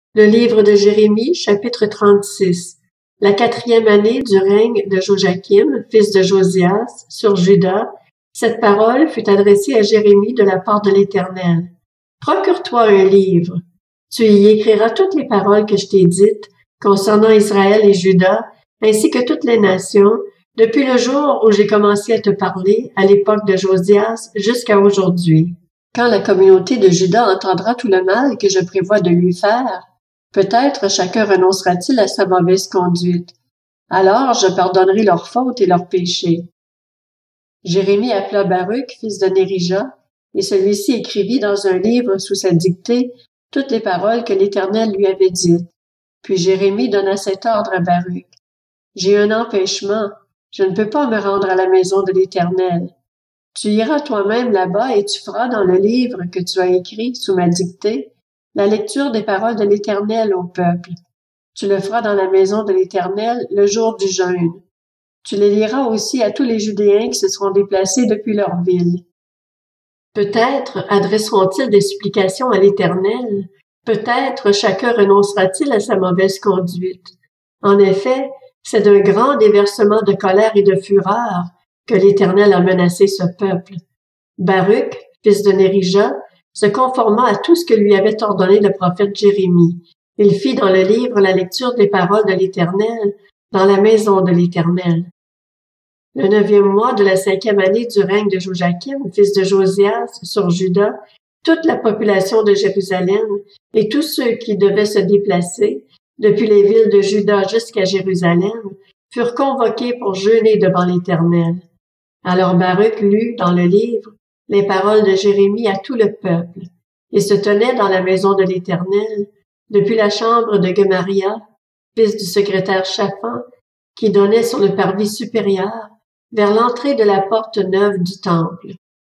Le livre de Jérémie, chapitre 36. La 4e année du règne de Joachim, fils de Josias, sur Juda, cette parole fut adressée à Jérémie de la part de l'Éternel. Procure-toi un livre. Tu y écriras toutes les paroles que je t'ai dites concernant Israël et Juda, ainsi que toutes les nations, depuis le jour où j'ai commencé à te parler, à l'époque de Josias, jusqu'à aujourd'hui. Quand la communauté de Juda entendra tout le mal que je prévois de lui faire, peut-être chacun renoncera-t-il à sa mauvaise conduite. Alors je pardonnerai leurs fautes et leurs péchés. Jérémie appela Baruch, fils de Nérija, et celui-ci écrivit dans un livre sous sa dictée toutes les paroles que l'Éternel lui avait dites. Puis Jérémie donna cet ordre à Baruch. J'ai un empêchement, je ne peux pas me rendre à la maison de l'Éternel. Tu iras toi-même là-bas et tu feras dans le livre que tu as écrit sous ma dictée la lecture des paroles de l'Éternel au peuple. Tu le feras dans la maison de l'Éternel le jour du jeûne. Tu les liras aussi à tous les Judéens qui se seront déplacés depuis leur ville. Peut-être adresseront-ils des supplications à l'Éternel, peut-être chacun renoncera-t-il à sa mauvaise conduite. En effet, c'est d'un grand déversement de colère et de fureur que l'Éternel a menacé ce peuple. Baruch, fils de Nérija, se conforma à tout ce que lui avait ordonné le prophète Jérémie. Il fit dans le livre la lecture des paroles de l'Éternel dans la maison de l'Éternel. Le 9e mois de la 5e année du règne de Joachim, fils de Josias, sur Juda, toute la population de Jérusalem et tous ceux qui devaient se déplacer, depuis les villes de Juda jusqu'à Jérusalem, furent convoqués pour jeûner devant l'Éternel. Alors Baruch lut dans le livre les paroles de Jérémie à tout le peuple, et se tenait dans la maison de l'Éternel, depuis la chambre de Gemaria, fils du secrétaire Shaphan, qui donnait sur le parvis supérieur, vers l'entrée de la porte neuve du temple.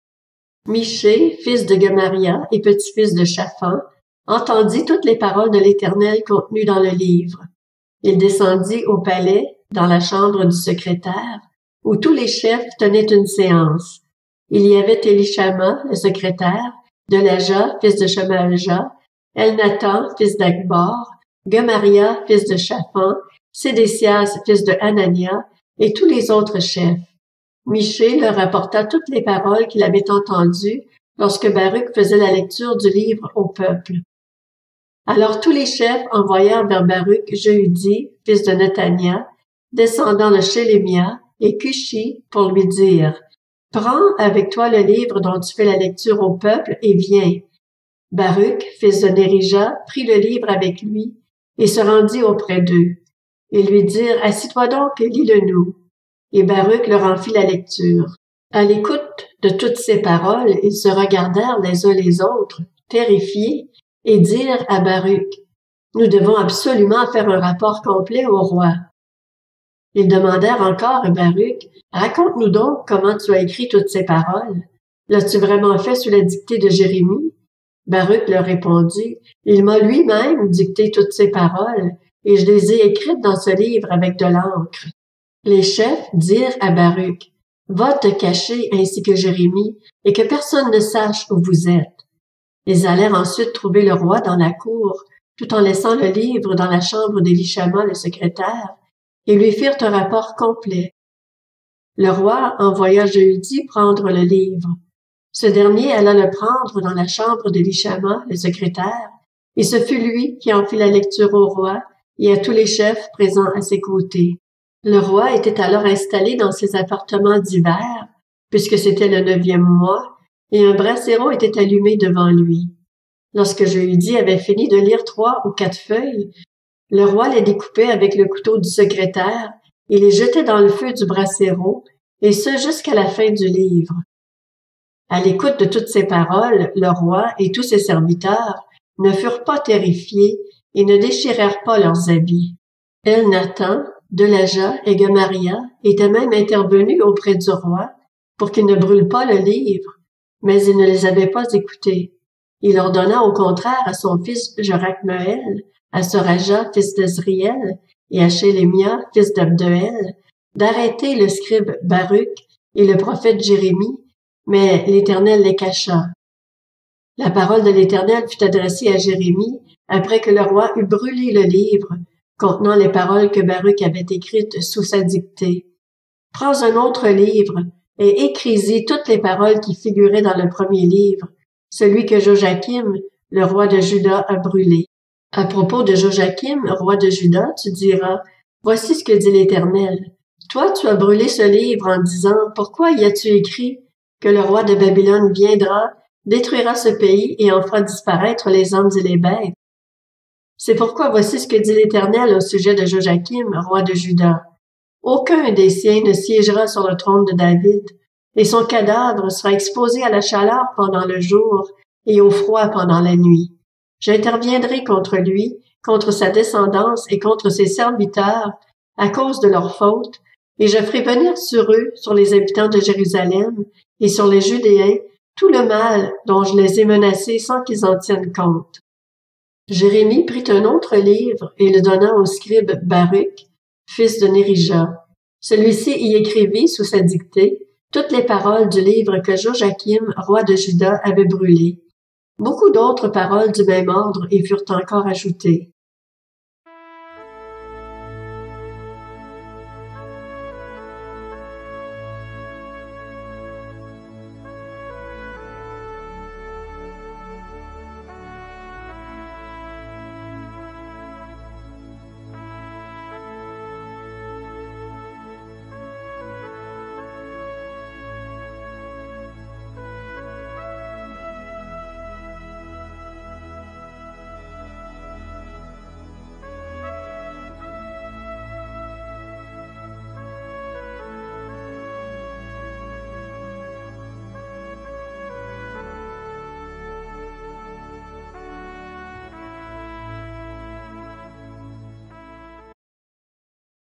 Michée, fils de Gemaria et petit-fils de Shaphan, entendit toutes les paroles de l'Éternel contenues dans le livre. Il descendit au palais, dans la chambre du secrétaire, où tous les chefs tenaient une séance. Il y avait Élishama, le secrétaire, Delaja, fils de Shemalja, Elnathan, fils d'Akbor, Gemaria, fils de Shaphan, Sédécias, fils de Hanania, et tous les autres chefs. Michée leur rapporta toutes les paroles qu'il avait entendues lorsque Baruch faisait la lecture du livre au peuple. Alors tous les chefs envoyèrent vers Baruch Jehudi, fils de Nethania, descendant de Shélémia, et Cushi, pour lui dire, « Prends avec toi le livre dont tu fais la lecture au peuple et viens. » Baruch, fils de Nérija, prit le livre avec lui et se rendit auprès d'eux. Ils lui dirent, « Assis-toi donc et lis-le-nous. » Et Baruch leur en fit la lecture. À l'écoute de toutes ces paroles, ils se regardèrent les uns les autres, terrifiés, et dirent à Baruch, « Nous devons absolument faire un rapport complet au roi. » Ils demandèrent encore à Baruch, « Raconte-nous donc comment tu as écrit toutes ces paroles. L'as-tu vraiment fait sous la dictée de Jérémie? » Baruch leur répondit, « Il m'a lui-même dicté toutes ces paroles, et je les ai écrites dans ce livre avec de l'encre. » Les chefs dirent à Baruch, « Va te cacher ainsi que Jérémie, et que personne ne sache où vous êtes. » Ils allèrent ensuite trouver le roi dans la cour, tout en laissant le livre dans la chambre d'Élishama le secrétaire, et lui firent un rapport complet. Le roi envoya Jehudi prendre le livre. Ce dernier alla le prendre dans la chambre d'Élishama le secrétaire, et ce fut lui qui en fit la lecture au roi et à tous les chefs présents à ses côtés. Le roi était alors installé dans ses appartements d'hiver, puisque c'était le 9e mois, et un brasero était allumé devant lui. Lorsque Jehudi avait fini de lire 3 ou 4 feuilles, le roi les découpait avec le couteau du secrétaire et les jetait dans le feu du brasero, et ce jusqu'à la fin du livre. À l'écoute de toutes ces paroles, le roi et tous ses serviteurs ne furent pas terrifiés et ne déchirèrent pas leurs habits. Elnathan, Delaja et Gemaria étaient même intervenus auprès du roi pour qu'il ne brûle pas le livre, mais il ne les avait pas écoutés. Il ordonna au contraire à son fils Jorachmeel, à Soraja, fils d'Ezriel, et à Shélémia, fils d'Abdeel, d'arrêter le scribe Baruch et le prophète Jérémie, mais l'Éternel les cacha. La parole de l'Éternel fut adressée à Jérémie après que le roi eut brûlé le livre contenant les paroles que Baruch avait écrites sous sa dictée. Prends un autre livre et écris-y toutes les paroles qui figuraient dans le premier livre, celui que Joachim, le roi de Juda, a brûlé. À propos de Joachim, roi de Juda, tu diras, voici ce que dit l'Éternel. Toi, tu as brûlé ce livre en disant, pourquoi y as-tu écrit que le roi de Babylone viendra, détruira ce pays et en fera disparaître les hommes et les bêtes? C'est pourquoi voici ce que dit l'Éternel au sujet de Joachim, roi de Juda. Aucun des siens ne siégera sur le trône de David, et son cadavre sera exposé à la chaleur pendant le jour et au froid pendant la nuit. J'interviendrai contre lui, contre sa descendance et contre ses serviteurs, à cause de leurs fautes, et je ferai venir sur eux, sur les habitants de Jérusalem et sur les Judéens, tout le mal dont je les ai menacés sans qu'ils en tiennent compte. Jérémie prit un autre livre et le donna au scribe Baruch, fils de Nérija. Celui-ci y écrivit sous sa dictée toutes les paroles du livre que Joachim, roi de Juda, avait brûlé. Beaucoup d'autres paroles du même ordre y furent encore ajoutées.